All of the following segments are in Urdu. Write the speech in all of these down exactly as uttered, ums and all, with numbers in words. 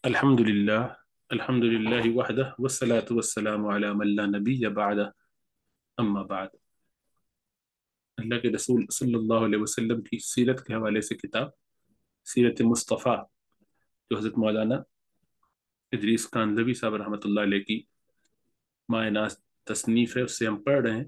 الحمد للہ الحمد للہ وحدہ والصلاة والسلام علی من لا نبی بعدہ اما بعد۔ اللہ کے رسول صلی اللہ علیہ وسلم کی سیرت کے حوالے سے کتاب سیرت مصطفیٰ، جو حضرت مولانا ادریس کاندھلوی صاحب رحمۃ اللہ علیہ کی مائع ناز تصنیف ہے، اس سے ہم پڑھ رہے ہیں۔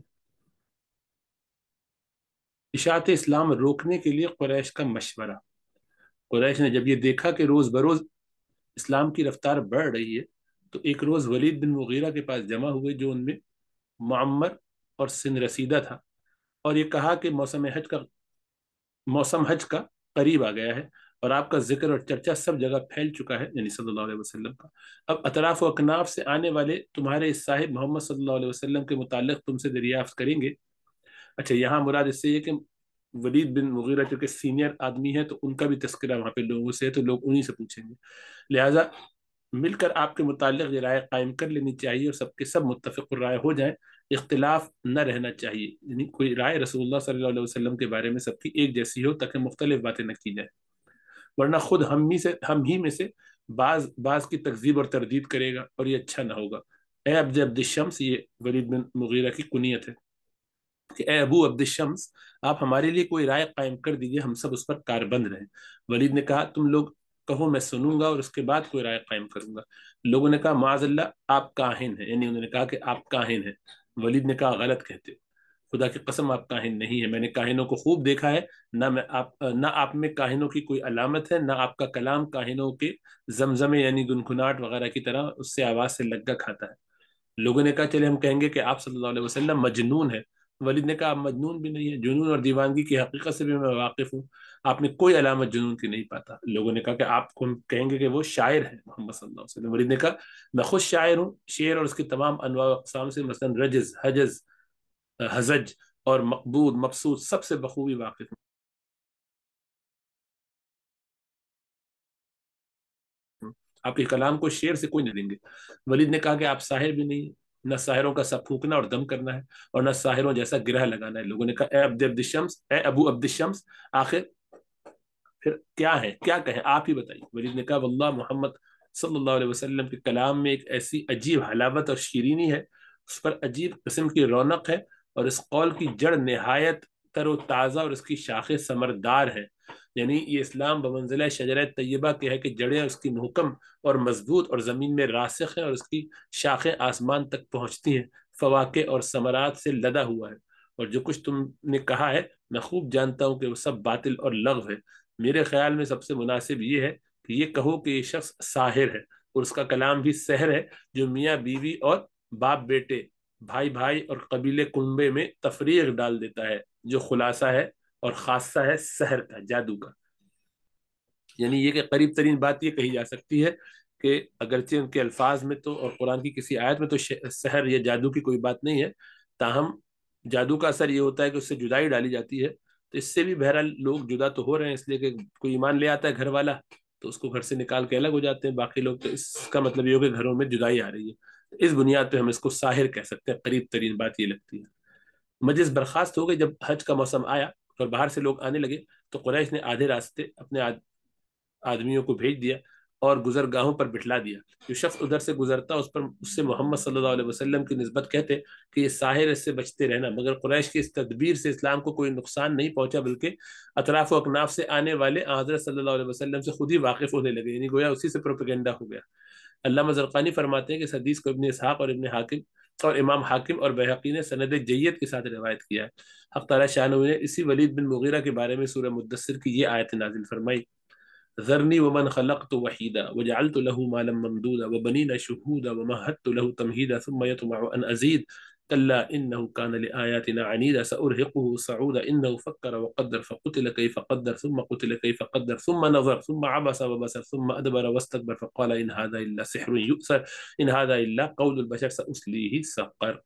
اشاعت اسلام روکنے کے لیے قریش کا مشورہ۔ قریش نے جب یہ دیکھا کہ روز بروز اسلام کی رفتار بڑھ رہی ہے، تو ایک روز ولید بن مغیرہ کے پاس جمع ہوئے، جو ان میں معمر اور سن رسیدہ تھا، اور یہ کہا کہ موسم حج کا موسم حج کا قریب آ گیا ہے، اور آپ کا ذکر اور چرچا سب جگہ پھیل چکا ہے، یعنی صلی اللہ علیہ وسلم کا۔ اب اطراف و اکناف سے آنے والے تمہارے اس صاحب محمد صلی اللہ علیہ وسلم کے متعلق تم سے دریافت کریں گے۔ اچھا، یہاں مراد اس سے یہ کہ ولید بن مغیرہ چونکہ سینئر آدمی ہے، تو ان کا بھی تذکرہ وہاں پہ لوگوں سے ہے، تو لوگ انہی سے پوچھیں گے، لہٰذا مل کر آپ کے متعلق یہ رائے قائم کر لینی چاہیے، اور سب کے سب متفق الرائے ہو جائیں، اختلاف نہ رہنا چاہیے، یعنی کوئی رائے رسول اللہ صلی اللہ علیہ وسلم کے بارے میں سب کی ایک جیسی ہو، تاکہ مختلف باتیں نہ کی جائیں، ورنہ خود ہم ہی سے ہم ہی میں سے بعض بعض کی تکذیب اور تردید کرے گا، اور یہ اچھا نہ ہوگا۔ اے عبد عبد الشمس، یہ ولید بن مغیرہ کی کنیت ہے کہ اے ابو عبد الشمس، آپ ہمارے لیے کوئی رائے قائم کر دیجئے، ہم سب اس پر کاربند رہیں۔ ولید نے کہا، تم لوگ کہو، میں سنوں گا اور اس کے بعد کوئی رائے قائم کروں گا۔ لوگوں نے کہا، معاذ اللہ، آپ کاہن ہیں، یعنی انہوں نے کہا کہ آپ کاہن ہیں۔ ولید نے کہا، غلط کہتے ہو، خدا کی قسم آپ کاہن نہیں ہیں، میں نے کاہنوں کو خوب دیکھا ہے، نہ میں آپ نہ آپ میں کاہنوں کی کوئی علامت ہے، نہ آپ کا کلام کاہنوں کے زمزمے یعنی گنگناٹ وغیرہ کی طرح اس سے آواز سے لگا کھاتا ہے۔ لوگوں نے کہا، چلے ہم کہیں گے کہ آپ صلی اللہ علیہ وسلم مجنون ہے۔ ولید نے کہا، آپ مجنون بھی نہیں ہے، جنون اور دیوانگی کی حقیقت سے بھی میں واقف ہوں، آپ نے کوئی علامت جنون کی نہیں پاتا۔ لوگوں نے کہا کہ آپ کو ہم کہیں گے کہ وہ شاعر ہے محمد صلی اللہ علیہ وسلم۔ ولید نے کہا، میں خود شاعر ہوں، شعر اور اس کی تمام انواع و اقسام سے، مثلا رجز، حجز، ہزج اور مقبود، مقصود، سب سے بخوبی واقف ہوں، آپ کے کلام کو شعر سے کوئی نہیں لیں گے۔ ولید نے کہا کہ آپ ساحر بھی نہیں، نہ ساحروں کا سب پھونکنا اور دم کرنا ہے، اور نہ ساحروں جیسا گرہ لگانا ہے۔ لوگوں نے کہا، اے عبد عبد الشمس، اے ابو عبد الشمس، آخر پھر کیا ہے، کیا کہیں، آپ ہی بتائیے۔ ولید نے کہا، واللہ محمد صلی اللہ علیہ وسلم کے کلام میں ایک ایسی عجیب حلاوت اور شیرینی ہے، اس پر عجیب قسم کی رونق ہے، اور اس قول کی جڑ نہایت تر و تازہ، اور اس کی شاخیں ثمردار ہیں۔ یعنی یہ اسلام بمنزلہ شجرہ طیبہ کے ہے کہ جڑیں اس کی محکم اور مضبوط اور زمین میں راسخ ہیں، اور اس کی شاخیں آسمان تک پہنچتی ہیں، فواکہ اور ثمرات سے لدا ہوا ہے، اور جو کچھ تم نے کہا ہے میں خوب جانتا ہوں کہ وہ سب باطل اور لغو ہے۔ میرے خیال میں سب سے مناسب یہ ہے کہ یہ کہو کہ یہ شخص ساحر ہے، اور اس کا کلام بھی سحر ہے، جو میاں بیوی اور باپ بیٹے، بھائی بھائی اور قبیلے کنبے میں تفریق ڈال دیتا ہے، جو خلاصہ ہے اور خاصہ ہے سحر کا، جادو کا۔ یعنی یہ کہ قریب ترین بات یہ کہی جا سکتی ہے کہ اگرچہ ان کے الفاظ میں تو اور قرآن کی کسی آیت میں تو سحر یا جادو کی کوئی بات نہیں ہے، تاہم جادو کا اثر یہ ہوتا ہے کہ اس سے جدائی ڈالی جاتی ہے، تو اس سے بھی بہرحال لوگ جدا تو ہو رہے ہیں، اس لیے کہ کوئی ایمان لے آتا ہے گھر والا تو اس کو گھر سے نکال کے الگ ہو جاتے ہیں باقی لوگ، تو اس کا مطلب یہ ہو کہ گھروں میں جدائی آ رہی ہے۔ اس بنیاد پہ ہم اس کو ساحر کہہ سکتے ہیں، قریب ترین بات یہ لگتی ہے۔ مجلس برخاست ہو گئی، جب حج کا موسم آیا اور باہر سے لوگ آنے لگے، تو قریش نے آدھے راستے اپنے آدمیوں کو بھیج دیا اور گزرگاہوں پر بٹھلا دیا۔ جو شخص ادھر سے گزرتا اس پر اس سے محمد صلی اللہ علیہ وسلم کی نسبت کہتے کہ یہ ساحر، اس سے بچتے رہنا، مگر قریش کی اس تدبیر سے اسلام کو کوئی نقصان نہیں پہنچا، بلکہ اطراف و اکناف سے آنے والے حضرت صلی اللہ علیہ وسلم سے خود ہی واقف ہونے لگے، یعنی گویا اسی سے پروپیگنڈا ہو گیا۔ علامہ زرقانی فرماتے ہیں کہ اس حدیث کو ابن اسحاق اور ابن حاکم اور امام حاکم اور بہقی نے سند جید کے ساتھ روایت کیا ہے۔ حق تعالی شانہ نے اسی ولید بن مغیرہ کے بارے میں سورہ مدثر کی یہ آیت نازل فرمائی، ذرنی ومن خلقت وحیدا وجعلت له مالا ممدودا وبنین شہودا ومہدت له تمہیدا ثم يطمع ان ازید كلا انه كان لآياتنا عنيدا سأرهقه صعودا انه فكر وقدر فقتل كيف قدر ثم قتل كيف قدر ثم نظر ثم عبس وبصر ثم ادبر واستكبر فقال ان هذا الا سحر يؤثر ان هذا الا قول البشر سأصليه سقر۔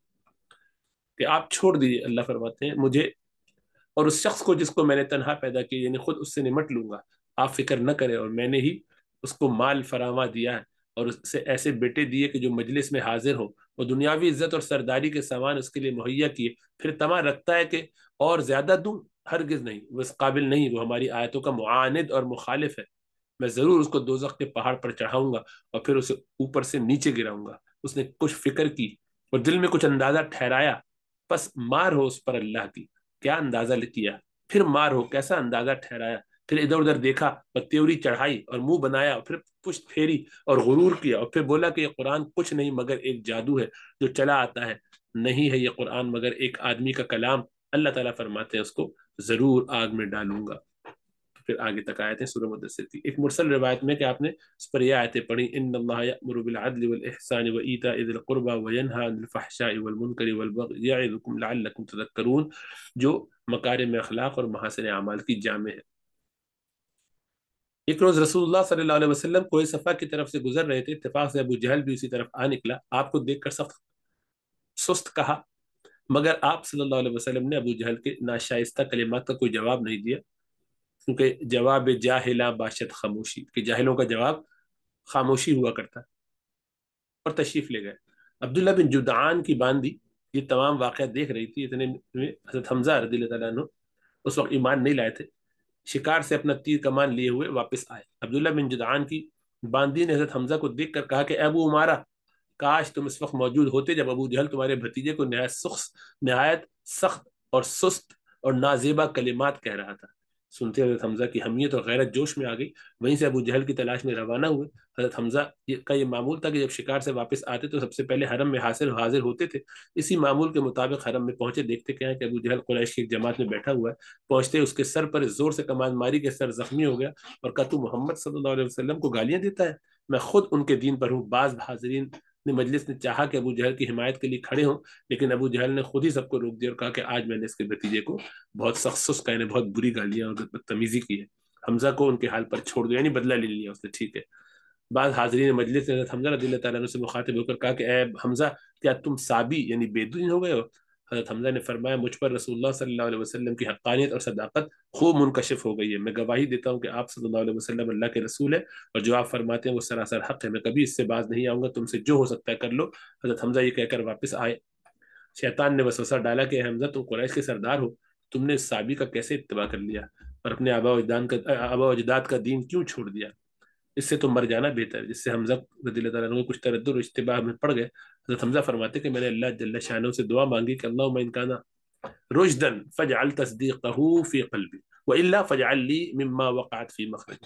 کہ آپ چھوڑ دیجیے، اللہ فرماتے ہیں، مجھے اور اس شخص کو جس کو میں نے تنہا پیدا کیا، یعنی خود اس سے نمٹ لوں گا، آپ فکر نہ کریں، اور میں نے ہی اس کو مال فراواں دیا ہے، اور اس سے ایسے بیٹے دیے کہ جو مجلس میں حاضر ہو، اور دنیاوی عزت اور سرداری کے سامان اس کے لیے مہیا کیے، پھر طمع رکھتا ہے کہ اور زیادہ دوں، ہرگز نہیں، وہ اس قابل نہیں، وہ ہماری آیتوں کا معاند اور مخالف ہے۔ میں ضرور اس کو دوزخ کے پہاڑ پر چڑھاؤں گا اور پھر اسے اوپر سے نیچے گراؤں گا۔ اس نے کچھ فکر کی اور دل میں کچھ اندازہ ٹھہرایا، پس مار ہو اس پر اللہ کی۔ کیا اندازہ کیا، پھر مار ہو، کیسا اندازہ ٹھہرایا، پھر ادھر ادھر دیکھا اور تیوری چڑھائی اور منہ بنایا اور پھر پشت پھیری اور غرور کیا، اور پھر بولا کہ یہ قرآن کچھ نہیں مگر ایک جادو ہے جو چلا آتا ہے، نہیں ہے یہ قرآن مگر ایک آدمی کا کلام۔ اللہ تعالیٰ فرماتے ہیں اس کو ضرور آگ میں ڈالوں گا۔ پھر آگے تک آیتیں سورہ مدثر کی۔ ایک مرسل روایت میں کہ آپ نے اس پر یہ آیتیں پڑھی، ان اللہ یأمر بالعدل والاحسان وایتاء ذی القربى وینہی عن الفحشاء والمنکر والبغی یعظکم لعلکم تذکرون، جو مکارم اخلاق اور محاسن اعمال کی جامع ہے۔ ایک روز رسول اللہ صلی اللہ علیہ وسلم کوئی صفا کی طرف سے گزر رہے تھے، اتفاق سے ابو جہل بھی اسی طرف آ نکلا، آپ کو دیکھ کر سخت سست کہا، مگر آپ صلی اللہ علیہ وسلم نے ابو جہل کے ناشائستہ کلمات کا کوئی جواب نہیں دیا، کیونکہ جواب جاہلا باشد خاموشی، کہ جاہلوں کا جواب خاموشی ہوا کرتا، اور تشریف لے گئے۔ عبداللہ بن جدعان کی باندی یہ تمام واقعات دیکھ رہی تھی، اتنے میں حضرت حمزہ رضی اللہ تعالیٰ عنہ اس وقت ایمان نہیں لائے تھے، شکار سے اپنا تیر کمان لیے ہوئے واپس آئے۔ عبداللہ بن جدعان کی باندی نے حضرت حمزہ کو دیکھ کر کہا کہ ابو عمارہ، کاش تم اس وقت موجود ہوتے جب ابو جہل تمہارے بھتیجے کو نہایت سخت نہایت سخت اور سست اور نازیبا کلمات کہہ رہا تھا۔ سنتے حضرت حمزہ کی حمیت اور غیرت جوش میں آ گئی، وہیں سے ابو جہل کی تلاش میں روانہ ہوئے۔ حضرت حمزہ کا یہ معمول تھا کہ جب شکار سے واپس آتے تو سب سے پہلے حرم میں حاضر حاضر ہوتے تھے۔ اسی معمول کے مطابق حرم میں پہنچے، دیکھتے کیا ہے کہ ابو جہل قریش کی ایک جماعت میں بیٹھا ہوا ہے۔ پہنچتے اس کے سر پر زور سے کمان ماری کے سر زخمی ہو گیا اور کہا تو محمد صلی اللہ علیہ وسلم کو گالیاں دیتا ہے؟ میں خود ان کے دین پر ہوں۔ بعض حاضرین نے مجلس نے چاہا کہ ابو جہل کی حمایت کے لیے کھڑے ہوں، لیکن ابو جہل نے خود ہی سب کو روک دیا اور کہا کہ آج میں نے اس کے بھتیجے کو بہت سخت سست کہنے، بہت بری گالیاں اور بدتمیزی کی ہے۔ حمزہ کو ان کے حال پر چھوڑ دیا، یعنی بدلہ لے لیا اس نے، ٹھیک ہے۔ بعض حاضرین مجلس نے حضرت حمزہ رضی اللہ تعالیٰ عنہ سے مخاطب ہو کر کہا کہ اے حمزہ، کیا تم صابی یعنی بے دین ہو گئے ہو؟ حضرت حمزہ نے فرمایا مجھ پر رسول اللہ صلی اللہ علیہ وسلم کی حقانیت اور صداقت خوب منکشف ہو گئی ہے، میں گواہی دیتا ہوں کہ آپ صلی اللہ علیہ وسلم اللہ کے رسول ہے اور جو آپ فرماتے ہیں وہ سراسر حق ہے، میں کبھی اس سے باز نہیں آؤں گا، تم سے جو ہو سکتا ہے کر لو۔ حضرت حمزہ یہ کہہ کر واپس آئے۔ شیطان نے وسوسہ ڈالا کہ اے حمزہ، تم قریش کے سردار ہو، تم نے اس صابی کا کیسے اتباع کر لیا اور اپنے آبا و اجداد کا آبا و اجداد کا دین کیوں چھوڑ دیا؟ اس سے تو مر جانا بہتر ہے۔ جس سے حمزہ رضی اللہ تعالیٰ عنہ کچھ تردد اور اشتباہ میں پڑ گئے۔ حضرت حمزہ فرماتے کہ میں نے اللہ جل شانہ سے دعا مانگی کہ اللہم ان کانا رشدن فاجعل تصدیقہ فی قلبی والا فاجعل لی مما وقعت فی مخرج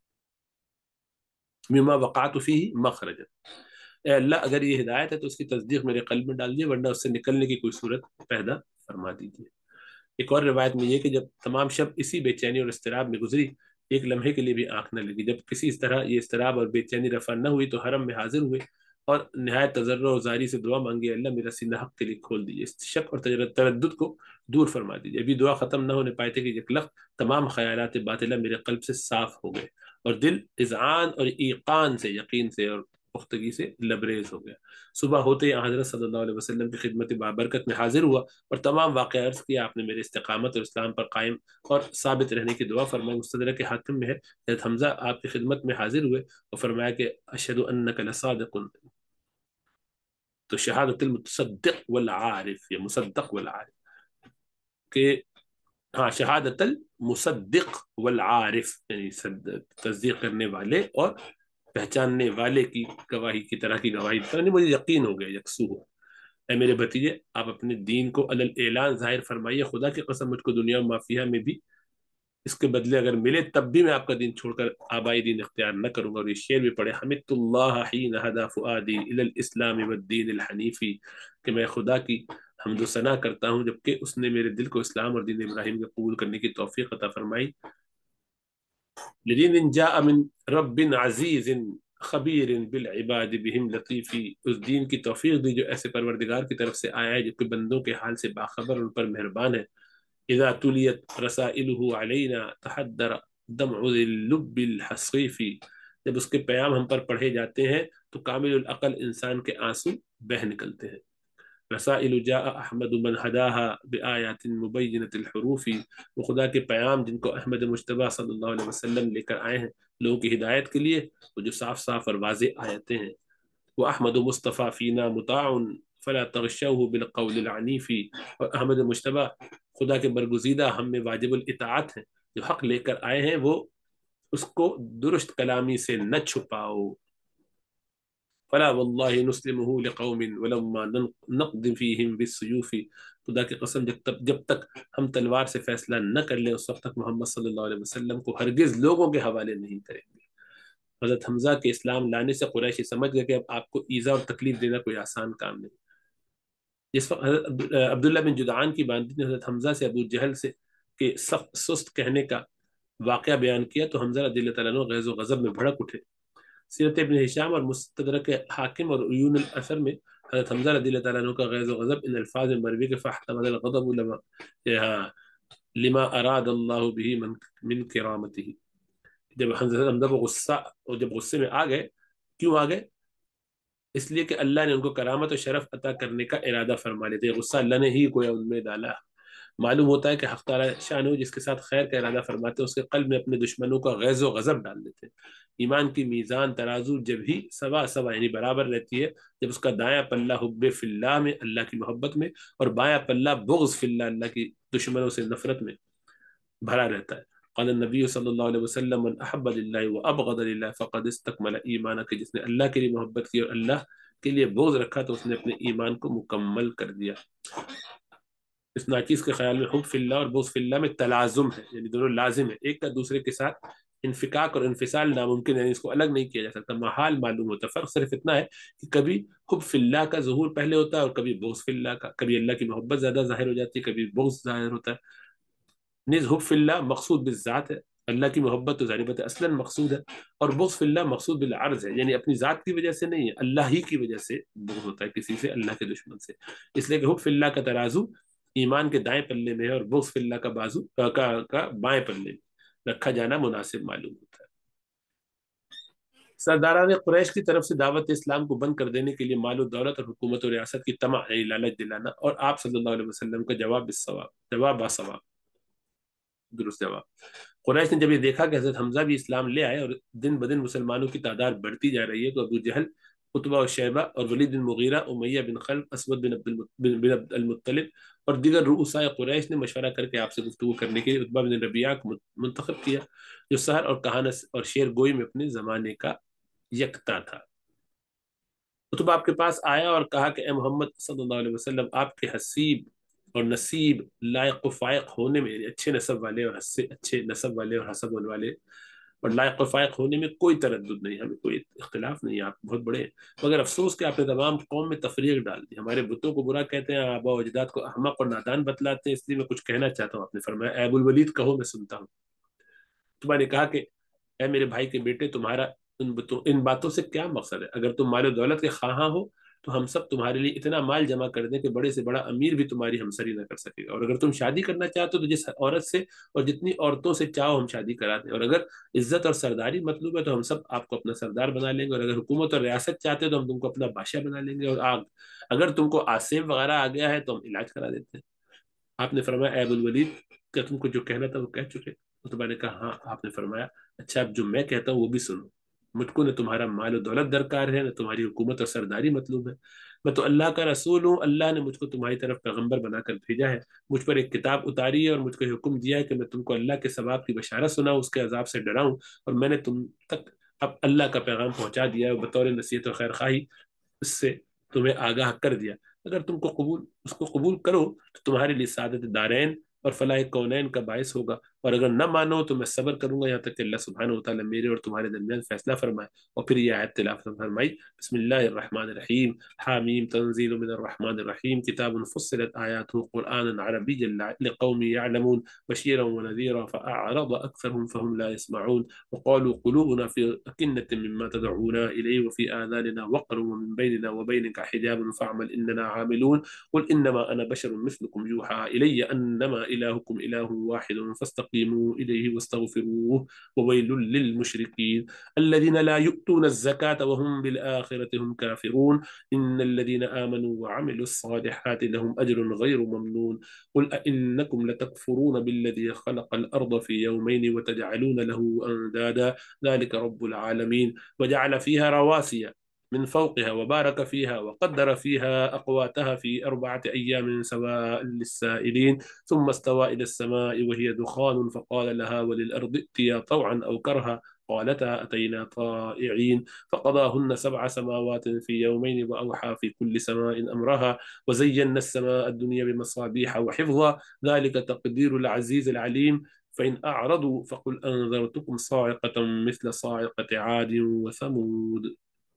مما وقعت فی مخرج، اے اللہ اگر یہ ہدایت ہے تو اس کی تصدیق میرے قلب میں ڈال دیے، ورنہ اس سے نکلنے کی کوئی صورت پیدا فرما دیجیے۔ ایک اور روایت میں یہ کہ جب تمام شب اسی بے چینی اور اضطراب میں گزری، ایک لمحے کے لیے بھی آنکھ نہ لگی۔ جب کسی اس طرح یہ اضطراب اور بے چینی رفع نہ ہوئی تو حرم میں حاضر ہوئے اور نہایت تضرع و زاری سے دعا مانگی، اللہ میرا سینہ حق کے لیے کھول دیجیے، اس شک اور تردد کو دور فرما دیجیے۔ ابھی دعا ختم نہ ہونے پائے تھے کہ یکلخت تمام خیالات باطلہ میرے قلب سے صاف ہو گئے اور دل اذعان اور ایقان سے، یقین سے اور پختگی سے لبریز ہو گیا۔ صبح ہوتے ہی حضرت صلی اللہ علیہ وسلم کی خدمت بابرکت میں حاضر ہوا اور تمام واقعہ عرض کیا۔ آپ نے میرے استقامت اور اسلام پر قائم اور ثابت رہنے کی دعا فرمائی۔ مستدرک حاکم میں ہے حضرت حمزہ آپ کی خدمت میں حاضر ہوئے اور فرمایا کہ اشہد انک لصادق، تو شہادت المتصدق والعارف، یہ مصدق والعارف کہ ہاں شہادت المصدق والعارف، یعنی تصدیق کرنے والے اور پہچاننے والے کی گواہی کی طرح کی گواہی، یعنی مجھے یقین ہو گیا، یکسو ہوا۔ اے میرے بھتیجے، آپ اپنے دین کو علی الاعلان ظاہر فرمائیے، خدا کی قسم مجھ کو دنیا و مافیہ میں بھی اس کے بدلے اگر ملے تب بھی میں آپ کا دین چھوڑ کر آبائی دین اختیار نہ کروں گا۔ اور یہ شعر بھی پڑھے، حمدت اللہ حین ہدی فؤادی الی الاسلام والدین الحنیفی، کہ میں خدا کی حمد و ثنا کرتا ہوں جبکہ اس نے میرے دل کو اسلام اور دین ابراہیم کے قبول کرنے کی توفیق عطا فرمائی۔ لدین جاء من رب عزیز خبیر بالعباد بہم لطیفی، اس دین کی توفیق دی جو ایسے پروردگار کی طرف سے آیا ہے جو کہ بندوں کے حال سے باخبر، ان پر مہربان ہے۔ اذا تلیت رسائلہ علینا تحدر دمع اللب الحصیف، جب اس کے پیام ہم پر پڑھے جاتے ہیں تو کامل العقل انسان کے آنسو بہہ نکلتے ہیں۔ رسائل جاء احمد من ہداها بآیات مبینۃ الحروف، وہ خدا کے پیام جن کو احمد مجتبیٰ صلی اللہ علیہ وسلم لے کر آئے ہیں لوگوں کی ہدایت کے لیے، وہ جو صاف صاف اور واضح آیتیں ہیں۔ وہ احمد مصطفیٰ فینا مطاع فلا تغشوه بالقول العنیف، اور احمد مجتبیٰ خدا کے برگزیدہ ہم میں واجب الاطاعت ہیں، جو حق لے کر آئے ہیں وہ اس کو درست کلامی سے نہ چھپاؤ. فلا واللہ نسلمہ لقوم ولما نقد فیہم بالسیوف. خدا کی قسم جب تک جب تک ہم تلوار سے فیصلہ نہ کر لیں اس وقت تک محمد صلی اللہ علیہ وسلم کو ہرگز لوگوں کے حوالے نہیں کریں گے. حضرت حمزہ کے اسلام لانے سے قریشی سمجھ گئے کہ اب آپ کو ایذا اور تکلیف دینا کوئی آسان کام نہیں. جس وقت حضرت عبداللہ بن جدعان کی باندی نے حضرت حمزہ سے ابو جہل سے کہ سخت سست کہنے کا واقعہ بیان کیا تو حمزہ رضی اللہ تعالیٰ عنہ غیظ و غضب میں بھڑک اٹھے. سیرت ابن ہشام اور مستدرک حاکم اور عیون الاثر میں حضرت حمزہ رضی اللہ تعالیٰ عنہ کا غیظ و غضب ان الفاظ مروی کے فاحتمل الغضب لما لما اراد اللہ به من من کرامته. جب حمزہ کو غصہ اور جب غصے میں آ گئے, کیوں آ گئے؟ اس لیے کہ اللہ نے ان کو کرامت و شرف عطا کرنے کا ارادہ فرما لیتے. غصہ اللہ نے ہی گویا ان میں ڈالا. معلوم ہوتا ہے کہ حق تعالیٰ شان جس کے ساتھ خیر کا ارادہ فرماتے ہیں اس کے قلب میں اپنے دشمنوں کا غیظ و غضب ڈال دیتے ہیں. ایمان کی میزان ترازو جب ہی سوا سوا یعنی برابر رہتی ہے جب اس کا دایاں پلہ حب فی اللہ میں اللہ کی محبت میں اور بایاں پلہ بغض فی اللہ اللہ کی دشمنوں سے نفرت میں بھرا رہتا ہے. قال النبی صلی اللہ علیہ وسلم من احب للہ وابغض للہ فقد استکمل ایمانہ. کہ جس نے اللہ کے لیے محبت کی اور اللہ کے لیے بغض رکھا تو اس نے اپنے ایمان کو مکمل کر دیا. اس ناچیز کے خیال میں حب فی اللہ اور بغض فی اللہ میں تلازم ہے, یعنی دونوں لازم ہے, ایک کا دوسرے کے ساتھ انفکاک اور انفصال ناممکن ہے, یعنی اس کو الگ نہیں کیا جا سکتا. محال معلوم ہوتا ہے. فرق صرف اتنا ہے کہ کبھی حب فی اللہ کا ظہور پہلے ہوتا ہے اور کبھی بغض فی اللہ کا. کبھی اللہ کی محبت زیادہ ظاہر ہو جاتی ہے, کبھی بغض ظاہر ہوتا ہے. نیز حب فی اللہ مقصود بالذات ہے, اللہ کی محبت تو ظاہر بات اصلا مقصود ہے, اور بغض فی اللہ مقصود بالعرض ہے, یعنی اپنی ذات کی وجہ سے نہیں ہے, اللہ ہی کی وجہ سے بغض ہوتا ہے کسی سے, اللہ کے دشمن سے. اس لیے کہ حب فی اللہ کا ترازو ایمان کے دائیں پلے میں ہے اور بغض فی اللہ کا بازو کا, کا بائیں پلے میں رکھا جانا مناسب معلوم ہوتا ہے. سرداران قریش کی طرف سے دعوت اسلام کو بند کر دینے کے لیے مال و دولت اور حکومت و ریاست کی طمع یعنی لالچ دلانا, اور آپ صلی اللہ علیہ وسلم کا جواب بالثواب جواب باثواب درست جواب. قریش نے جب یہ دیکھا کہ حضرت حمزہ بھی اسلام لے آئے اور دن بدن مسلمانوں کی تعداد بڑھتی جا رہی ہے تو ابو جہل, عتبہ و شیبہ اور ولید بن مغیرہ, امیہ بن خلف, اسود بن عبد الم- بن عبد المطلب اور دیگر رؤسائے قریش نے مشورہ کر کے آپ سے گفتگو کرنے کے لیے عتبہ بن ربیعہ کو منتخب کیا جو سحر اور کہانت اور شعر گوئی میں اپنے زمانے کا یکتا تھا. عتبہ آپ کے پاس آیا اور کہا کہ اے محمد صلی اللہ علیہ وسلم, آپ کے حسیب اور نصیب لائق و فائق ہونے میں, یعنی اچھے نسب والے اور اچھے نسب والے اور حسب والے اور لائق و فائق ہونے میں کوئی تردد نہیں, ہمیں کوئی اختلاف نہیں, آپ بہت بڑے ہیں. مگر افسوس کہ آپ نے تمام قوم میں تفریق ڈال دی, ہمارے بتوں کو برا کہتے ہیں, آبا و اجداد کو احمق اور نادان بتلاتے ہیں, اس لیے میں کچھ کہنا چاہتا ہوں. آپ نے فرمایا اے ابو الولید کہو, میں سنتا ہوں. عتبہ نے کہا کہ اے میرے بھائی کے بیٹے, تمہارا ان بتوں ان باتوں سے کیا مقصد ہے؟ اگر تم مال و دولت کے خواہاں ہو تو ہم سب تمہارے لیے اتنا مال جمع کر دیں کہ بڑے سے بڑا امیر بھی تمہاری ہمسری نہ کر سکے گا, اور اگر تم شادی کرنا چاہتے ہو تو جس عورت سے اور جتنی عورتوں سے چاہو ہم شادی کرا دیں, اور اگر عزت اور سرداری مطلوب ہے تو ہم سب آپ کو اپنا سردار بنا لیں گے, اور اگر حکومت اور ریاست چاہتے ہیں تو ہم تم کو اپنا بادشاہ بنا لیں گے, اور آگ اگر تم کو آسیب وغیرہ آ گیا ہے تو ہم علاج کرا دیتے ہیں. آپ نے فرمایا اے ابو الولید, کہ تم کو جو کہنا تھا وہ کہہ چکے؟ عتبہ نے کہا ہاں. آپ نے فرمایا اچھا اب جو میں کہتا ہوں وہ بھی سنو. مجھ کو نہ تمہارا مال و دولت درکار ہے, نہ تمہاری حکومت اور سرداری مطلوب ہے, میں تو اللہ کا رسول ہوں. اللہ نے مجھ کو تمہاری طرف پیغمبر بنا کر بھیجا ہے, مجھ پر ایک کتاب اتاری ہے اور مجھ کو حکم دیا ہے کہ میں تم کو اللہ کے ثواب کی بشارت سناؤں, اس کے عذاب سے ڈراؤں, اور میں نے تم تک اب اللہ کا پیغام پہنچا دیا ہے بطور نصیحت اور خیر خواہی, اس سے تمہیں آگاہ کر دیا. اگر تم کو قبول اس کو قبول کرو تو تمہارے لیے سعادت دارین اور فلاح کونین کا باعث ہوگا, اور اگر نہ مانو تو میں صبر کروں گا یہاں تک کہ اللہ سبحانہ و تعالیٰ میرے اور تمہارے درمیان فیصلہ فرمائے. اور پھر یہ آیت تلاوت فرمائی, بسم اللہ الرحمن الرحیم, حامیم تنزیل من الرحمن الرحیم, کتاب فصلت آیاته قرآنا عربیا لقوم يعلمون بشیرا ونذیرا فأعرض أكثرهم فهم لا يسمعون وقالوا قلوبنا في أكنة مما تدعونا إليه وفي آذاننا وقر ومن بيننا وبينك حجاب فاعمل إننا عاملون قل إنما أنا بشر مثلكم يوحى إلي أنما إلهكم إله واحد فاستقيموا إليه واستغفروه وويل للمشركين الذين لا يؤتون الزكاة وهم بالآخرة هم كافرون إن الذين آمنوا وعملوا الصالحات لهم أجر غير ممنون قل أئنكم لتكفرون بالذي خلق الأرض في يومين وتجعلون له أندادا ذلك رب العالمين وجعل فيها رواسي من فوقها وبارك فيها وقدر فيها أقواتها في أربعة أيام سواء للسائلين ثم استوى إلى السماء وهي دخان فقال لها وللأرض ائتيا طوعا أو كرها قالتا أتينا طائعين فقضاهن سبع سماوات في يومين وأوحى في كل سماء أمرها وزينا السماء الدنيا بمصابيح وحفظا ذلك تقدير العزيز العليم فإن أعرضوا فقل أنذرتكم صاعقة مثل صاعقة عاد وثمود.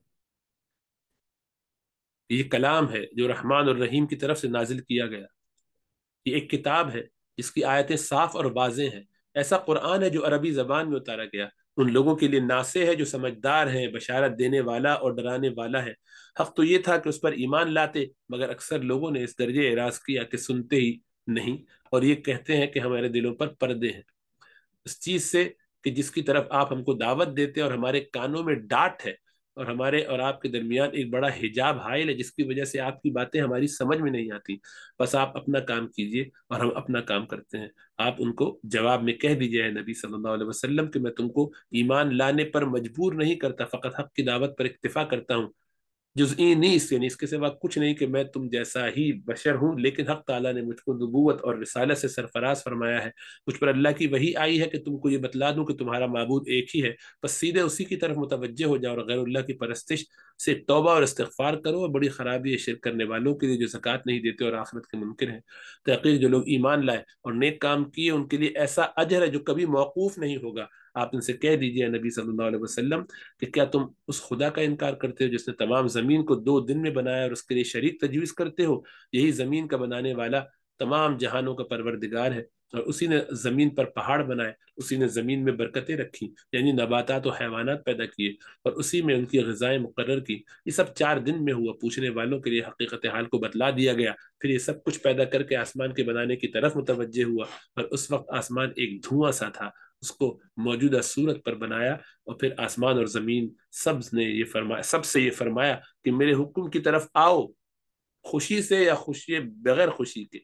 یہ کلام ہے جو رحمان اور رحیم کی طرف سے نازل کیا گیا. یہ ایک کتاب ہے جس کی آیتیں صاف اور واضح ہیں. ایسا قرآن ہے جو عربی زبان میں اتارا گیا. ان لوگوں کے لیے ناصح ہے جو سمجھدار ہیں، بشارت دینے والا اور ڈرانے والا ہے. حق تو یہ تھا کہ اس پر ایمان لاتے، مگر اکثر لوگوں نے اس درجے اعراض کیا کہ سنتے ہی نہیں، اور یہ کہتے ہیں کہ ہمارے دلوں پر پردے ہیں اس چیز سے کہ جس کی طرف آپ ہم کو دعوت دیتے، اور ہمارے کانوں میں ڈانٹ ہے، اور ہمارے اور آپ کے درمیان ایک بڑا حجاب حائل ہے جس کی وجہ سے آپ کی باتیں ہماری سمجھ میں نہیں آتی. بس آپ اپنا کام کیجئے اور ہم اپنا کام کرتے ہیں. آپ ان کو جواب میں کہہ دیجئے نبی صلی اللہ علیہ وسلم کہ میں تم کو ایمان لانے پر مجبور نہیں کرتا، فقط حق کی دعوت پر اکتفا کرتا ہوں. جزئی نیس یعنی اس کے سوا کچھ نہیں کہ میں تم جیسا ہی بشر ہوں، لیکن حق تعالیٰ نے مجھ کو نبوت اور رسالت سے سرفراز فرمایا ہے. مجھ پر اللہ کی وحی آئی ہے کہ تم کو یہ بتلا دوں کہ تمہارا معبود ایک ہی ہے، بس سیدھے اسی کی طرف متوجہ ہو جاؤ اور غیر اللہ کی پرستش سے توبہ اور استغفار کرو. اور بڑی خرابی ہے شرک کرنے والوں کے لیے جو زکوٰۃ نہیں دیتے اور آخرت کے منکر ہیں. تحقیق جو لوگ ایمان لائے اور نیک کام کیے ان کے لیے ایسا اجر ہے جو کبھی موقوف نہیں ہوگا. آپ ان سے کہہ دیجئے نبی صلی اللہ علیہ وسلم کہ کیا تم اس خدا کا انکار کرتے ہو جس نے تمام زمین کو دو دن میں بنایا اور اس کے لیے شریک تجویز کرتے ہو؟ یہی زمین کا بنانے والا تمام جہانوں کا پروردگار ہے، اور اسی نے زمین پر پہاڑ بنائے، اسی نے زمین میں برکتیں رکھی یعنی نباتات و حیوانات پیدا کیے، اور اسی میں ان کی غذائیں مقرر کی. یہ سب چار دن میں ہوا. پوچھنے والوں کے لیے حقیقت حال کو بتلا دیا گیا. پھر یہ سب کچھ پیدا کر کے آسمان کے بنانے کی طرف متوجہ ہوا، اور اس وقت آسمان ایک دھواں سا تھا. اس کو موجودہ صورت پر بنایا، اور پھر آسمان اور زمین سب نے یہ فرمایا سب سے یہ فرمایا کہ میرے حکم کی طرف آؤ، خوشی سے یا خوشی بغیر خوشی کے.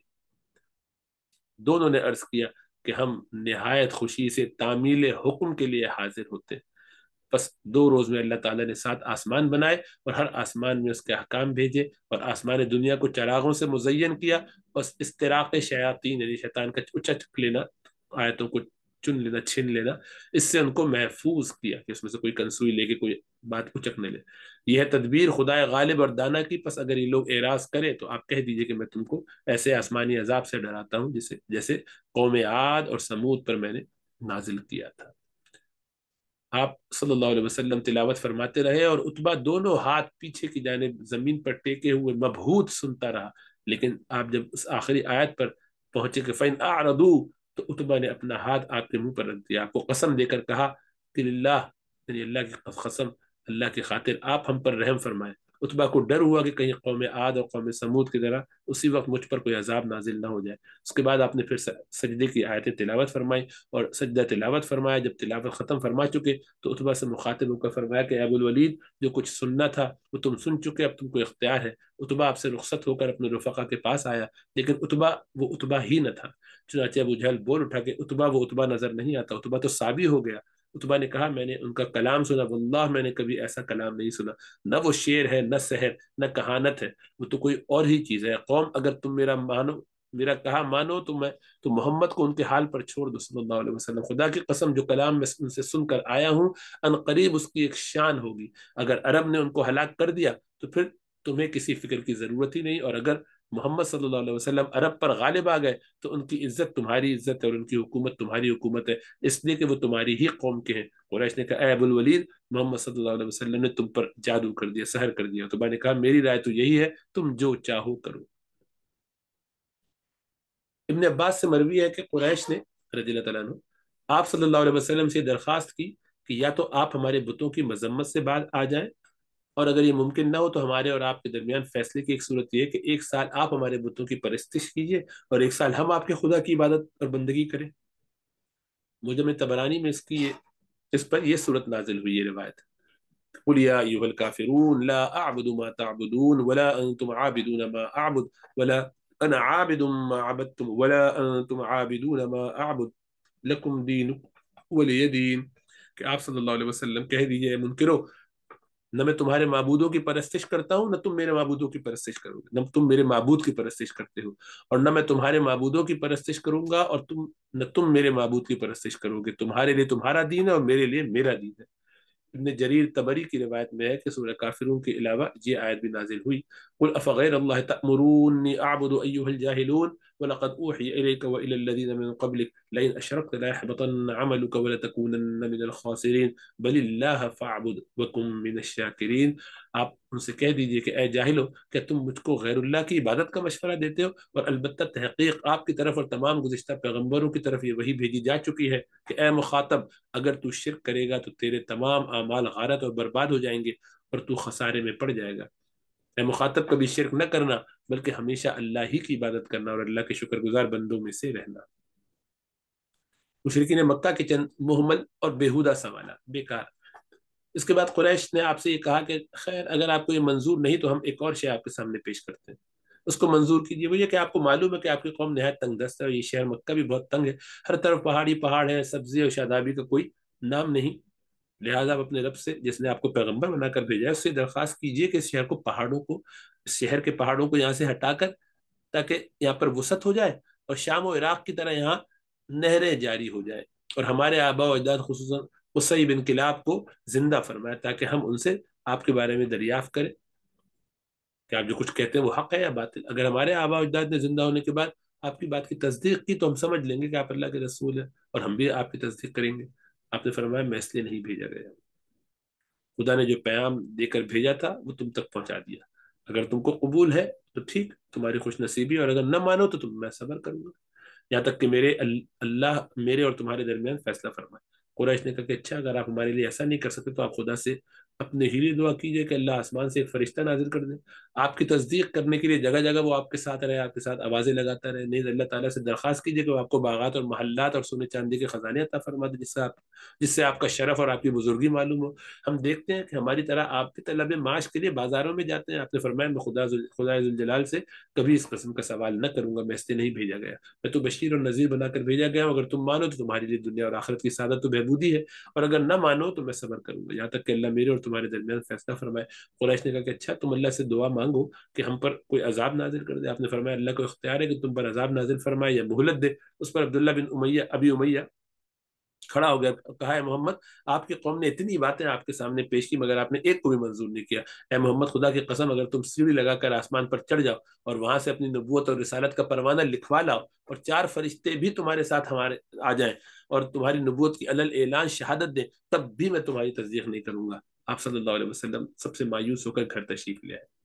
دونوں نے عرض کیا کہ ہم نہایت خوشی سے تعمیل حکم کے لیے حاضر ہوتے. بس دو روز میں اللہ تعالیٰ نے سات آسمان بنائے اور ہر آسمان میں اس کے احکام بھیجے، اور آسمان دنیا کو چراغوں سے مزین کیا. بس استراق شیاطین یعنی شیطان کا اچک لینا، آیتوں کو چن لینا، چھن لینا، اس سے ان کو محفوظ کیا کہ اس میں سے کوئی کنسوئی لے کے کوئی بات اچک نہ لے. یہ ہے تدبیر خدا غالب اور دانا کی. پس اگر یہ لوگ اعراض کرے تو آپ کہہ دیجئے کہ میں تم کو ایسے آسمانی عذاب سے ڈراتا ہوں جسے جیسے قوم عاد اور سمود پر میں نے نازل کیا تھا. آپ صلی اللہ علیہ وسلم تلاوت فرماتے رہے، اور عتبہ دونوں ہاتھ پیچھے کی جانب زمین پر ٹیکے ہوئے مبہوت سنتا رہا. لیکن آپ جب اس آخری آیت پر پہنچے کہ فَإِنْ أَعْرَضُوا، تو عتبہ نے اپنا ہاتھ آپ کے منہ پر رکھ دیا. آپ کو قسم دے کر کہا کہ للہ یعنی اللہ کی قسم، اللہ کی خاطر آپ ہم پر رحم فرمائیں. عتبہ کو ڈر ہوا کہ کہیں قوم عاد اور قوم سمود کی طرح اسی وقت مجھ پر کوئی عذاب نازل نہ ہو جائے. اس کے بعد آپ نے پھر سجدے کی آیتیں تلاوت فرمائی اور سجدہ تلاوت فرمایا. جب تلاوت ختم فرما چکے تو عتبہ سے مخاطب ہو کر فرمایا کہ ابو الولید، جو کچھ سننا تھا وہ تم سن چکے، اب تم کو اختیار ہے. عتبہ آپ سے رخصت ہو کر اپنے رفقا کے پاس آیا، لیکن عتبہ وہ عتبہ ہی نہ تھا. چنانچہ ابو جہل بول اٹھا کہ عتبہ وہ عتبہ نظر نہیں آتا، عتبہ تو صابی ہو گیا. عتبہ نے کہا میں نے ان کا کلام سنا، واللہ میں نے کبھی ایسا کلام نہیں سنا. نہ وہ شعر ہے، نہ سحر، نہ کہانت ہے، وہ تو کوئی اور ہی چیز ہے. قوم اگر تم میرا مانو میرا کہا مانو تو میں تو محمد کو ان کے حال پر چھوڑ دو صلی اللہ علیہ وسلم. خدا کی قسم جو کلام میں ان سے سن کر آیا ہوں ان قریب اس کی ایک شان ہوگی. اگر عرب نے ان کو ہلاک کر دیا تو پھر تمہیں کسی فکر کی ضرورت ہی نہیں، اور اگر محمد صلی اللہ علیہ وسلم عرب پر غالب آ گئے تو ان کی عزت تمہاری عزت ہے اور ان کی حکومت تمہاری حکومت ہے، اس لیے کہ وہ تمہاری ہی قوم کے ہیں. قریش نے کہا اے ابو الولید، محمد صلی اللہ علیہ وسلم نے تم پر جادو کر دیا، سحر کر دیا. تو میں نے کہا میری رائے تو یہی ہے، تم جو چاہو کرو. ابن عباس سے مروی ہے کہ قریش نے رضی اللہ تعالیٰ عنہ آپ صلی اللہ علیہ وسلم سے درخواست کی کہ یا تو آپ ہمارے بتوں کی مذمت سے بعد آ جائیں، اور اگر یہ ممکن نہ ہو تو ہمارے اور آپ کے درمیان فیصلے کی ایک صورت یہ ہے کہ ایک سال آپ ہمارے بتوں کی پرستش کیجئے اور ایک سال ہم آپ کے خدا کی عبادت اور بندگی کریں. مجمع طبرانی میں اس کی یہ اس پر یہ صورت نازل ہوئی، یہ روایت. قل یا ایھا الکافرون لا اعبد ما تعبدون ولا انتم عابدون ما اعبد ولا انا عابد ما عبدتم ولا انتم عابدون ما اعبد لکم دینکم ولی دین. کہ آپ صلی اللہ علیہ وسلم کہہ دیجئے منکرو نہ میں تمہارے معبودوں کی پرستش کرتا ہوں، نہ تم میرے معبودوں کی پرستش کرو گے، نہ تم میرے معبود کی پرستش کرتے ہو، اور نہ میں تمہارے معبودوں کی پرستش کروں گا، اور تم نہ تم میرے معبود کی پرستش کرو گے، تمہارے لیے تمہارا دین ہے اور میرے لیے میرا دین ہے۔ ابن جریر طبری کی روایت میں ہے کہ سورہ کافرون کے علاوہ یہ آیت بھی نازل ہوئی، قل افغیر اللہ تأمرونی اعبد ایھا الجاہلون ولقد اوحی الیک والی الذین من قبلک لئن اشرکت لیحبطن عملک ولتکونن من الخاسرین بل اللہ فاعبد وکن من الشاکرین۔ آپ ان سے کہہ دیجئے کہ اے جاہلو، کہ تم مجھ کو غیر اللہ کی عبادت کا مشورہ دیتے ہو، اور البتہ تحقیق آپ کی طرف اور تمام گزشتہ پیغمبروں کی طرف یہ وحی بھیجی جا چکی ہے کہ اے مخاطب، اگر تو شرک کرے گا تو تیرے تمام اعمال غارت اور برباد ہو جائیں گے اور تو خسارے میں پڑ جائے گا۔ اے مخاطب، کبھی شرک نہ کرنا، بلکہ ہمیشہ اللہ ہی کی عبادت کرنا اور اللہ کے شکر گزار بندوں میں سے رہنا۔ مشرکین مکہ کے چند محمل اور بیہودہ سوالات بیکار۔ اس کے بعد قریش نے آپ سے یہ کہا کہ خیر اگر آپ کو یہ منظور نہیں تو ہم ایک اور شے آپ کے سامنے پیش کرتے ہیں، اس کو منظور کیجیے۔ وہ یہ کہ آپ کو معلوم ہے کہ آپ کی قوم نہایت تنگ دست ہے، اور یہ شہر مکہ بھی بہت تنگ ہے، ہر طرف پہاڑی پہاڑ ہے، سبزی اور شادابی کا کوئی نام نہیں، لہٰذا آپ اپنے رب سے جس نے آپ کو پیغمبر بنا کر بھیجا ہے اس سے درخواست کیجیے کہ اس شہر کو پہاڑوں کو اس شہر کے پہاڑوں کو یہاں سے ہٹا کر، تاکہ یہاں پر وسعت ہو جائے اور شام و عراق کی طرح یہاں نہریں جاری ہو جائیں، اور ہمارے آباء و اجداد خصوصاً قصی بن کلاب کو زندہ فرمائے تاکہ ہم ان سے آپ کے بارے میں دریافت کریں کہ آپ جو کچھ کہتے ہیں وہ حق ہے یا باطل۔ اگر ہمارے آباء و اجداد نے زندہ ہونے کے بعد آپ کی بات کی تصدیق کی تو ہم سمجھ لیں گے کہ آپ اللہ کے رسول ہیں، اور ہم بھی آپ کی تصدیق کریں گے۔ آپ نے فرمایا میں اس لیے نہیں بھیجا گیا، خدا نے جو پیغام دے کر بھیجا تھا وہ تم تک پہنچا دیا، اگر تم کو قبول ہے تو ٹھیک، تمہاری خوش نصیبی، اور اگر نہ مانو تو تم میں صبر کروں گا یہاں تک کہ میرے اللہ میرے اور تمہارے درمیان فیصلہ فرمائے۔ قریش نے کہا کہ اچھا اگر آپ ہمارے لیے ایسا نہیں کر سکتے تو آپ خدا سے اپنے ہی لیے دعا کیجئے کہ اللہ آسمان سے ایک فرشتہ نازل کر دے آپ کی تصدیق کرنے کے لیے، جگہ جگہ وہ آپ کے ساتھ رہے، آپ کے ساتھ آوازیں لگاتا رہے۔ نہیں، اللہ تعالیٰ سے درخواست کیجئے کہ وہ آپ کو باغات اور محلات اور سونے چاندی کے خزانے عطا فرما دے، جس سے آپ جس سے آپ کا شرف اور آپ کی بزرگی معلوم ہو۔ ہم دیکھتے ہیں کہ ہماری طرح آپ کے طلب معاش کے لیے بازاروں میں جاتے ہیں۔ آپ نے فرمایا میں خدا خدا ذوالجلال سے کبھی اس قسم کا سوال نہ کروں گا، میں اس سے نہیں بھیجا گیا، میں تو بشیر اور نذیر بنا کر بھیجا گیا ہوں، اگر تم مانو تو تمہارے لیے دنیا اور آخرت کی سعادت تو بہبودی ہے، اور اگر نہ مانو تو میں صبر کروں گا یہاں تک کہ اللہ میرے اور تمہارے درمیان فیصلہ فرمائے۔ قریش نے کہا کہ اچھا تم اللہ سے دعا مانگو کہ ہم پر کوئی عذاب نازل کر دے۔ آپ نے فرمایا اللہ کو اختیار ہے کہ تم پر عذاب نازل فرمائے یا مہلت دے۔ اس پر عبداللہ بن امیہ ابی امیہ کھڑا ہو گیا، کہا ہے محمد آپ کی قوم نے اتنی باتیں آپ کے سامنے پیش کی مگر آپ نے ایک کو بھی منظور نہیں کیا۔ اے محمد خدا کی قسم اگر تم سیڑھی لگا کر آسمان پر چڑھ جاؤ اور وہاں سے اپنی نبوت اور رسالت کا پروانہ لکھوا لاؤ، اور چار فرشتے بھی تمہارے ساتھ ہمارے آ جائیں اور تمہاری نبوت کی علل اعلان شہادت دیں، تب بھی میں تمہاری تصدیق نہیں کروں گا۔ آپ صلی اللہ علیہ وسلم سب سے مایوس ہو کر گھر تشریف لے آئے۔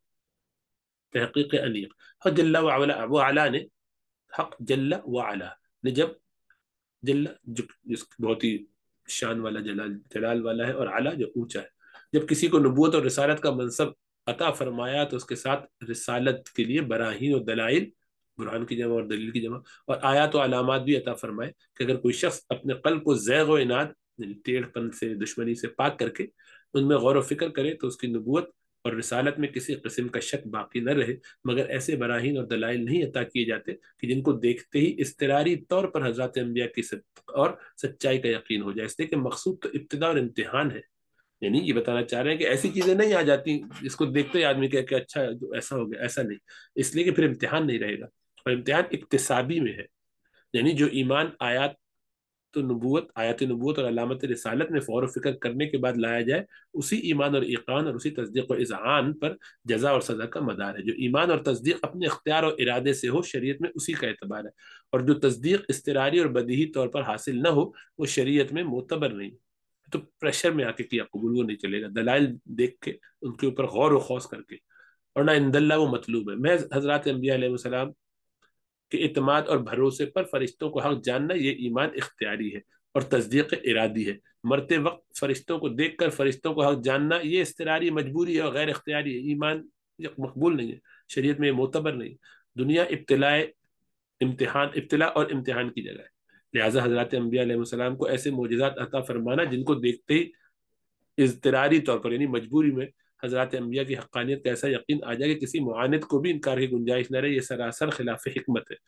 تحقیق انیق حق جل وعلا وعلا نے حق جل وعلا نے جب جل جو جس بہت ہی شان والا جلال جلال والا ہے، اور اعلیٰ جو اونچا ہے، جب کسی کو نبوت اور رسالت کا منصب عطا فرمایا تو اس کے ساتھ رسالت کے لیے براہین اور دلائل، برہان کی جمع اور دلیل کی جمع، اور آیات و علامات بھی عطا فرمائے کہ اگر کوئی شخص اپنے قلب کو زیغ و عناد یعنی ٹیڑھ پن سے، دشمنی سے پاک کر کے ان میں غور و فکر کرے تو اس کی نبوت اور رسالت میں کسی قسم کا شک باقی نہ رہے، مگر ایسے براہین اور دلائل نہیں عطا کیے جاتے کہ جن کو دیکھتے ہی اضطراری طور پر حضرات انبیاء کی صدق اور سچائی کا یقین ہو جائے۔ اس لیے کہ مقصود تو ابتدا اور امتحان ہے، یعنی یہ بتانا چاہ رہے ہیں کہ ایسی چیزیں نہیں آ جاتی جس کو دیکھتے ہی آدمی کہے کہ اچھا ایسا ہو گیا، ایسا نہیں، اس لیے کہ پھر امتحان نہیں رہے گا، اور امتحان اکتسابی میں ہے، یعنی جو ایمان آیات تو نبوت آیات نبوت اور علامت رسالت میں غور و فکر کرنے کے بعد لایا جائے، اسی ایمان اور ایقان اور اسی تصدیق و اذعان پر جزا اور سزا کا مدار ہے۔ جو ایمان اور تصدیق اپنے اختیار اور ارادے سے ہو شریعت میں اسی کا اعتبار ہے، اور جو تصدیق اضطراری اور بدیہی طور پر حاصل نہ ہو وہ شریعت میں معتبر نہیں، تو پریشر میں آ کے کیا قبول وہ نہیں چلے گا، دلائل دیکھ کے ان کے اوپر غور و خوض کر کے، اور نہ عند اللہ وہ مطلوب ہے۔ محض حضرات انبیاء علیہ السلام کہ اعتماد اور بھروسے پر فرشتوں کو حق جاننا یہ ایمان اختیاری ہے اور تصدیق ارادی ہے۔ مرتے وقت فرشتوں کو دیکھ کر فرشتوں کو حق جاننا یہ اضطراری، مجبوری اور غیر اختیاری ہے، ایمان مقبول نہیں ہے، شریعت میں یہ معتبر نہیں۔ دنیا ابتلاء امتحان ابتلاء اور امتحان کی جگہ ہے، لہٰذا حضرات انبیاء علیہ السلام کو ایسے معجزات عطا فرمانا جن کو دیکھتے ہی اضطراری طور پر یعنی مجبوری میں حضرات انبیاء کی حقانیت کا ایسا یقین آ جائے کہ کسی معاند کو بھی انکار کی گنجائش نہ رہے، یہ سراسر خلاف حکمت ہے۔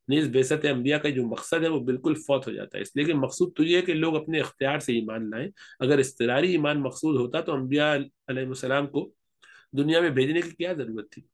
نیز بعثت انبیاء کا جو مقصد ہے وہ بالکل فوت ہو جاتا ہے، اس لیے کہ مقصود تو یہ ہے کہ لوگ اپنے اختیار سے ایمان لائیں۔ اگر اضطراری ایمان مقصود ہوتا تو انبیاء علیہ السلام کو دنیا میں بھیجنے کی کیا ضرورت تھی؟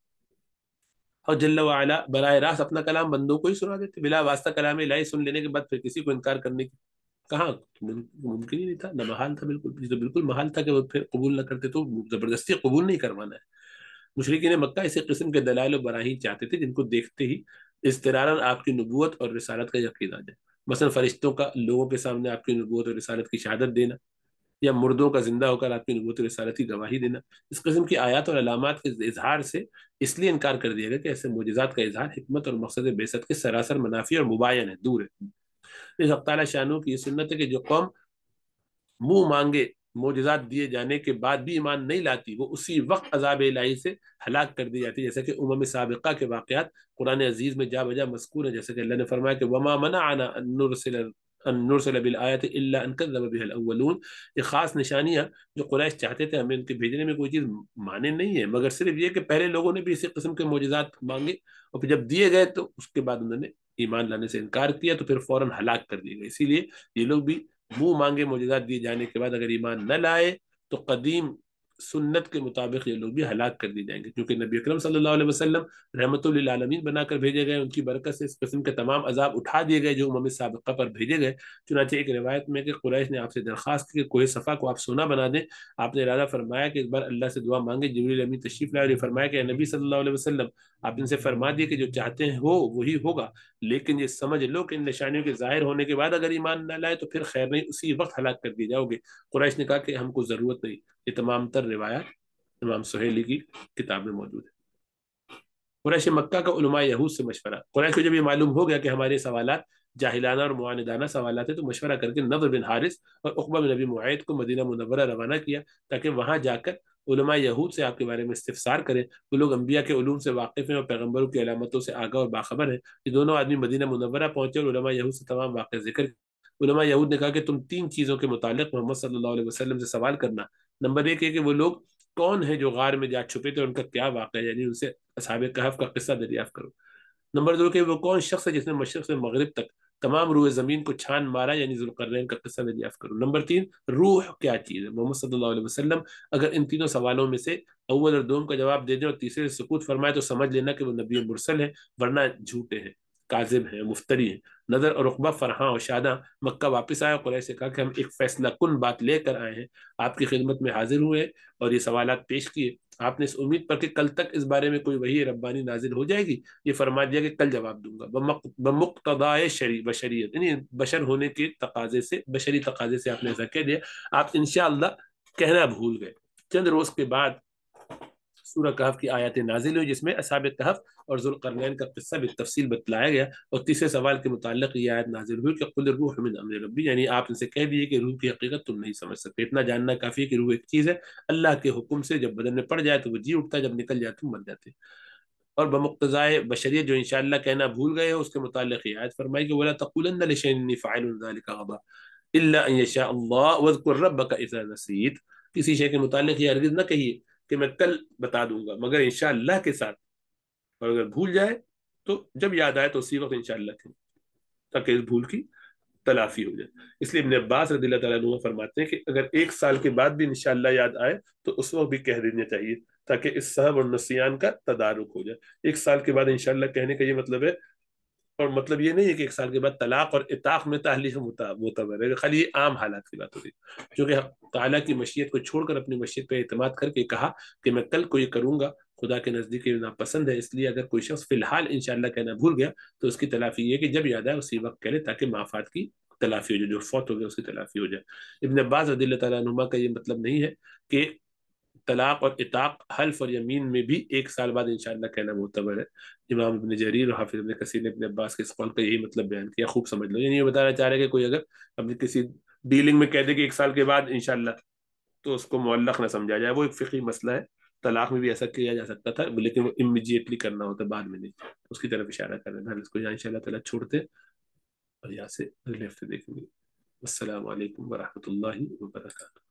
اور جل وعلا براہ راست اپنا کلام بندوں کو ہی سنا دیتے، بلا واسطہ کلام الہی سن لینے کے بعد پھر کسی کو انکار کرنے کی کہاں ممکن ہی نہیں تھا، نہ محال تھا، بالکل یہ تو بالکل محال تھا کہ وہ پھر قبول نہ کرتے، تو زبردستی قبول نہیں کروانا ہے۔ مشرکین مکہ اسی قسم کے دلائل و براہین چاہتے تھے جن کو دیکھتے ہی اضطراراً آپ کی نبوت اور رسالت کا یقین آ جائے، مثلا فرشتوں کا لوگوں کے سامنے آپ کی نبوت اور رسالت کی شہادت دینا، یا مردوں کا زندہ ہو کر آپ کی نبوت و رسالت کی گواہی دینا۔ اس قسم کی آیات اور علامات کے اظہار سے اس لیے انکار کر دیا گیا کہ ایسے معجزات کا اظہار حکمت اور مقصد بعثت کے سراسر منافی اور مباین ہے، دور ہے۔ اس حق تعالیٰ شانوں کی یہ سنت ہے کہ جو قوم منہ مانگے معجزات دیے جانے کے بعد بھی ایمان نہیں لاتی، وہ اسی وقت عذاب الہی سے ہلاک کر دی جاتی ہے، جیسا کہ امم سابقہ کے واقعات قرآن عزیز میں جا بجا مذکور ہے، جیسا کہ اللہ نے فرمایا کہ وما منعنا ان نرسل ان نرسل بالآیات الا ان كذب بها الاولون۔ یہ خاص نشانیاں جو قریش چاہتے تھے ہمیں ان کے بھیجنے میں کوئی چیز مانے نہیں ہے، مگر صرف یہ کہ پہلے لوگوں نے بھی اسی قسم کے معجزات مانگے اور پھر جب دیے گئے تو اس کے بعد انہوں نے ایمان لانے سے انکار کیا تو پھر فوراً ہلاک کر دیے گئے۔ اسی لیے یہ لوگ بھی منہ مانگے معجزات دیے جانے کے بعد اگر ایمان نہ لائے تو قدیم سنت کے مطابق یہ لوگ بھی ہلاک کر دی جائیں گے، کیونکہ نبی اکرم صلی اللہ علیہ وسلم رحمت للعالمین بنا کر بھیجے گئے، ان کی برکت سے اس قسم کے تمام عذاب اٹھا دیے گئے جو امم سابقہ پر بھیجے گئے۔ چنانچہ ایک روایت میں کہ قریش نے آپ سے درخواست کی کہ کوہ صفا کو آپ سونا بنا دیں، آپ نے ارادہ فرمایا کہ اس بار اللہ سے دعا مانگے، جبریل امین تشریف لائے اور یہ فرمایا کہ نبی صلی اللہ علیہ وسلم آپ ان سے فرما دیے کہ جو چاہتے ہیں ہو وہی ہوگا، لیکن یہ سمجھ لو کہ ان نشانیوں کے ظاہر ہونے کے بعد اگر ایمان نہ لائے تو پھر خیر نہیں، اسی وقت ہلاک کر دیے جاؤ گے۔ قریش نے کہا کہ ہم کو ضرورت نہیں۔ یہ تمام تر روایات امام سہیلی کی کتاب میں موجود ہے۔ قریش مکہ کا علماء یہود سے مشورہ۔ قریش کو جب یہ معلوم ہو گیا کہ ہمارے سوالات جاہلانہ اور معاندانہ سوالات ہیں تو مشورہ کر کے نضر بن حارث اور عقبہ بن ابی معیط کو مدینہ منورہ روانہ کیا تاکہ وہاں جا کر علماء یہود سے آپ کے بارے میں استفسار کریں۔ وہ لوگ انبیاء کے علوم سے واقف ہیں اور پیغمبروں کی علامتوں سے آگاہ اور باخبر ہیں۔ یہ دونوں آدمی مدینہ منورہ پہنچے اور علماء یہود سے تمام واقع ذکر۔ علماء یہود نے کہا کہ تم تین چیزوں کے متعلق محمد صلی اللہ علیہ وسلم سے سوال کرنا۔ نمبر ایک ہے کہ وہ لوگ کون ہیں جو غار میں جا چھپے تھے، ان کا کیا واقعہ ہے، یعنی ان سے اصحاب کہف کا قصہ دریافت کرو۔ نمبر دو کہ وہ کون شخص ہے جس نے مشرق سے مغرب تک تمام روئے زمین کو چھان مارا، یعنی ذوالقرنین کا قصہ دریافت کرو۔ نمبر تین روح کیا چیز ہے۔ محمد صلی اللہ علیہ وسلم اگر ان تینوں سوالوں میں سے اول اور دوم کا جواب دے دیں اور تیسرے سے سکوت فرمائے تو سمجھ لینا کہ وہ نبی مرسل ہے، ورنہ جھوٹے ہیں، کاذب ہیں، مفتری ہیں۔ نظر اور عقبہ فرحاں اور شاداں مکہ واپس آئے اور قریش سے کہا کہ ہم ایک فیصلہ کن بات لے کر آئے ہیں، آپ کی خدمت میں حاضر ہوئے اور یہ سوالات پیش کیے۔ آپ نے اس امید پر کہ کل تک اس بارے میں کوئی وحی ربانی نازل ہو جائے گی یہ فرما دیا کہ کل جواب دوں گا بمقتضائے شریع بشریت، یعنی بشر ہونے کے تقاضے سے، بشری تقاضے سے آپ نے ایسا کہہ دیا۔ آپ انشاءاللہ کہنا بھول گئے۔ چند روز کے بعد سورہ کہف کی آیاتیں نازل ہوئی جس میں اصحاب کہف اور ذوالقرنین کا قصہ بالتفصیل بتلایا گیا، اور تیسرے سوال کے متعلق یہ آیت نازل ہوئی کہ قل الروح من امر ربی، یعنی آپ ان سے کہہ دیے کہ روح کی حقیقت تم نہیں سمجھ سکتے، اتنا جاننا کافی ہے کہ روح ایک چیز ہے اللہ کے حکم سے جب بدن میں پڑ جائے تو وہ جی اٹھتا ہے، جب نکل جائے تو مر جاتے۔ اور بمقتضائے بشریت جو انشاءاللہ کہنا بھول گئے ہو اس کے متعلق یہ آیت فرمائی کہ ولا تقولن لشيء اني فاعل ذلك غدا الا ان يشاء الله واذكر ربك اذا نسيت، کسی شے کے متعلق یہ ہرگز نہ کہیے کہ میں کل بتا دوں گا مگر انشاءاللہ کے ساتھ، اور اگر بھول جائے تو جب یاد آئے تو اسی وقت انشاءاللہ کہیں تاکہ اس بھول کی تلافی ہو جائے۔ اس لیے ابن عباس رضی اللہ تعالیٰ عنہ فرماتے ہیں کہ اگر ایک سال کے بعد بھی انشاءاللہ یاد آئے تو اس وقت بھی کہہ دینا چاہیے تاکہ اس سہو اور نسیان کا تدارک ہو جائے۔ ایک سال کے بعد انشاءاللہ کہنے کا یہ مطلب ہے، اور مطلب یہ نہیں ہے کہ ایک سال کے بعد طلاق اور اطاق میں تحلیف معتبر ہے، خالی یہ عام حالات کی بات ہو رہی ہے، کیونکہ تعالیٰ کی مشیت کو چھوڑ کر اپنی مشیت پہ اعتماد کر کے کہا کہ میں کل کو یہ کروں گا، خدا کے نزدیک یہ ناپسند ہے۔ اس لیے اگر کوئی شخص فی الحال انشاءاللہ کہنا بھول گیا تو اس کی تلافی یہ کہ جب یاد آئے اسی وقت کہہ لے تاکہ معافات کی تلافی ہو جائے، جو فوت ہو گیا اس کی تلافی ہو جائے۔ ابن عباس رضی اللہ تعالیٰ عنہما کا یہ مطلب نہیں ہے کہ طلاق اور اطاق حلف اور یمین میں بھی ایک سال بعد انشاءاللہ کہنا معتبر ہے۔ امام ابن جریر اور حافظ ابن کثیر نے ابن عباس کے اس قول کا یہی مطلب بیان کیا، خوب سمجھ لو، یعنی یہ بتانا چاہ رہے کہ کوئی اگر اپنی کسی ڈیلنگ میں کہہ دے کہ ایک سال کے بعد انشاءاللہ تو اس کو معلق نہ سمجھا جائے، وہ ایک فقہی مسئلہ ہے۔ طلاق میں بھی ایسا کیا جا سکتا تھا لیکن وہ امیجیٹلی کرنا ہوتا بعد میں نہیں، اس کی طرف اشارہ کر رہے ہیں۔ اس کو یہاں انشاءاللہ تعالیٰ چھوڑتے اور یہاں سے اگلے ہفتے دیکھیں گے۔ السلام علیکم ورحمۃ اللہ وبرکاتہ۔